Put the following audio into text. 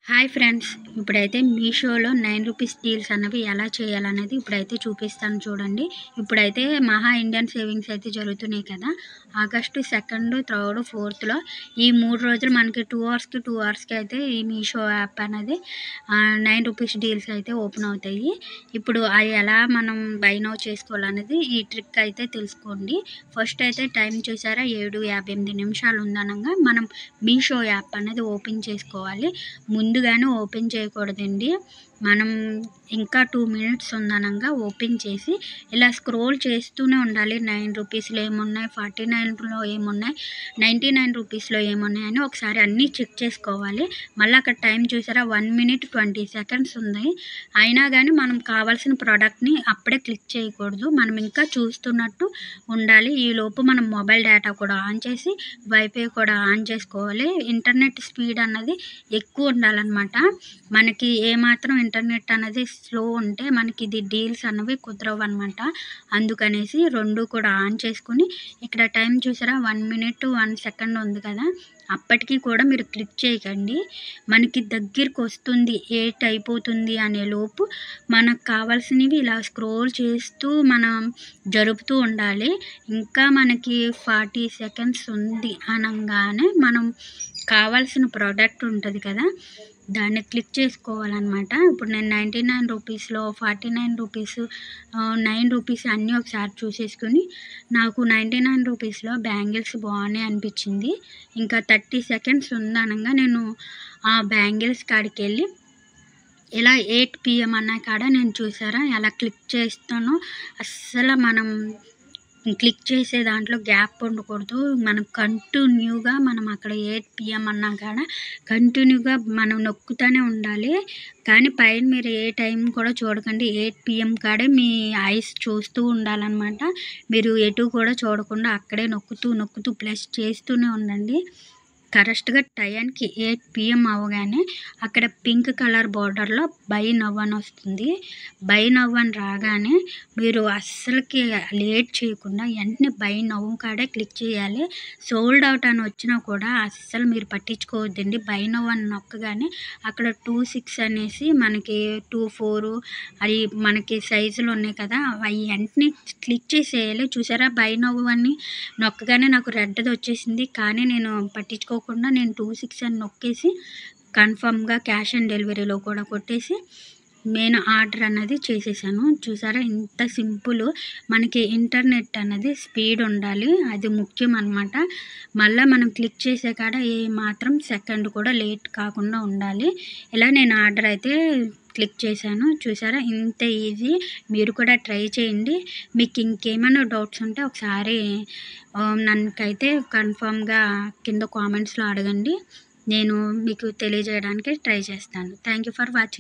Hi friends, ఇప్పుడైతే మీషోలో 9 rupees deals అన్నవి ఎలా చేయాలనేది ఇప్పుడైతే చూపిస్తాను చూడండి. ఇప్పుడైతే మహా ఇండియన్ సేవింగ్స్ అయితే జరుగుతున్నాయి కదా. ఆగస్టు 2, 3, 4లో ఈ 3 రోజులు మనకి 2 అవర్స్కి 2 అవర్స్కి అయితే ఈ మీషో యాప్ అనేది 9 రూపీస్ డీల్స్ అయితే ఓపెన్ అవుతాయి. ఇప్పుడు అవి ఎలా మనం బై నౌ చేసుకోవాలనేది ఈ ట్రిక్ అయితే తెలుసుకోండి. ఫస్ట్ అయితే టైం చూసారా 7:58 నిమిషాలు ఉందనగా మనం మీషో యాప్ అనేది ఓపెన్ చేసుకోవాలి. ముందుగానే ఓపెన్ చేయకూడదండి. మనం ఇంకా 2 మినిట్స్ ఉందనంగా ఓపెన్ చేసి ఇలా స్క్రోల్ చేస్తూనే ఉండాలి. 9 రూపీస్లో ఏమున్నాయి, 49లో ఏమున్నాయి, 99 రూపీస్లో ఏమున్నాయని ఒకసారి అన్నీ చెక్ చేసుకోవాలి. మళ్ళీ అక్కడ టైం చూసారా 1 మినిట్ 20 సెకండ్స్ ఉంది. అయినా కానీ మనం కావాల్సిన ప్రోడక్ట్ని అప్పుడే క్లిక్ చేయకూడదు. మనం ఇంకా చూస్తున్నట్టు ఉండాలి. ఈలోపు మనం మొబైల్ డేటా కూడా ఆన్ చేసి వైఫై కూడా ఆన్ చేసుకోవాలి. ఇంటర్నెట్ స్పీడ్ అన్నది ఎక్కువ ఉండాలన్నమాట. మనకి ఏమాత్రం ఇంటర్నెట్ అనేది స్లో ఉంటే మనకి ఇది డీల్స్ అన్నవి కుదరవు అనమాట. అందుకనేసి 2 కూడా ఆన్ చేసుకుని ఇక్కడ టైం చూసారా 1 మినిట్ 1 సెకండ్ ఉంది కదా. అప్పటికి కూడా మీరు క్లిక్ చేయకండి. మనకి దగ్గరికి వస్తుంది 8 అయిపోతుంది అనే లోపు మనకు కావాల్సినవి ఇలా స్క్రోల్ చేస్తూ మనం జరుపుతూ ఉండాలి. ఇంకా మనకి 40 సెకండ్స్ ఉంది అనగానే మనం కావాల్సిన ప్రోడక్ట్ ఉంటుంది కదా, దాన్ని క్లిక్ చేసుకోవాలన్నమాట. ఇప్పుడు నేను 99 రూపీస్లో 49 రూపీస్ 9 రూపీస్ అన్నీ ఒకసారి చూసేసుకుని నాకు 99 రూపీస్లో బ్యాంగిల్స్ బాగున్నాయి అనిపించింది. ఇంకా 30 సెకండ్స్ ఉందనగా నేను ఆ బ్యాంగిల్స్ కాడికి వెళ్ళి ఇలా 8 PM అన్న కాడ నేను చూసారా ఎలా క్లిక్ చేస్తానో. అస్సలు మనం క్లిక్ చేసే దాంట్లో గ్యాప్ ఉండకూడదు. మనం కంటిన్యూగా మనం అక్కడ 8 PM అన్నా కాడ కంటిన్యూగా మనం నొక్కుతూనే ఉండాలి. కానీ పైన మీరు ఏ టైం కూడా చూడకండి. 8 PM కాడే మీ ఐస్ చూస్తూ ఉండాలన్నమాట. మీరు ఎటు కూడా చూడకుండా అక్కడే నొక్కుతూ ప్లస్ చేస్తూనే ఉండండి. కరెక్ట్గా టయానికి 8 PM అవ్వగానే అక్కడ పింక్ కలర్ బార్డర్లో బై నౌ అని వస్తుంది. బై నౌ అని రాగానే మీరు అస్సలకి లేట్ చేయకుండా వెంటనే బై నౌ కాడే క్లిక్ చేయాలి. సోల్డ్ అవుట్ అని వచ్చినా కూడా అస్సలు మీరు పట్టించుకోవద్దండి. బై నౌ అని నొక్కగానే అక్కడ 26 అనేసి మనకి 24 అది మనకి సైజులు ఉన్నాయి కదా, అవి వెంటనే క్లిక్ చేసేయాలి. చూసారా బై నౌ అని నొక్కగానే నాకు రెడ్ది వచ్చేసింది. కానీ నేను పట్టించుకోకుండా నేను 26 అని నొక్కేసి కన్ఫర్మ్గా క్యాష్ ఆన్ డెలివరీలో కూడా కొట్టేసి నేను ఆర్డర్ అన్నది చేసేసాను. చూసారా ఇంత సింపుల్. మనకి ఇంటర్నెట్ అన్నది స్పీడ్ ఉండాలి, అది ముఖ్యం అన్నమాట. మళ్ళీ మనం క్లిక్ చేసే కాడ ఏ మాత్రం సెకండ్ కూడా లేట్ కాకుండా ఉండాలి. ఇలా నేను ఆర్డర్ అయితే క్లిక్ చేశాను. చూసారా ఇంత ఈజీ. మీరు కూడా ట్రై చేయండి. మీకు ఇంకేమైనా డౌట్స్ ఉంటే ఒకసారి నన్నకైతే కన్ఫర్మ్గా కింద కామెంట్స్లో అడగండి. నేను మీకు తెలియజేయడానికి ట్రై చేస్తాను. Thank you for watching.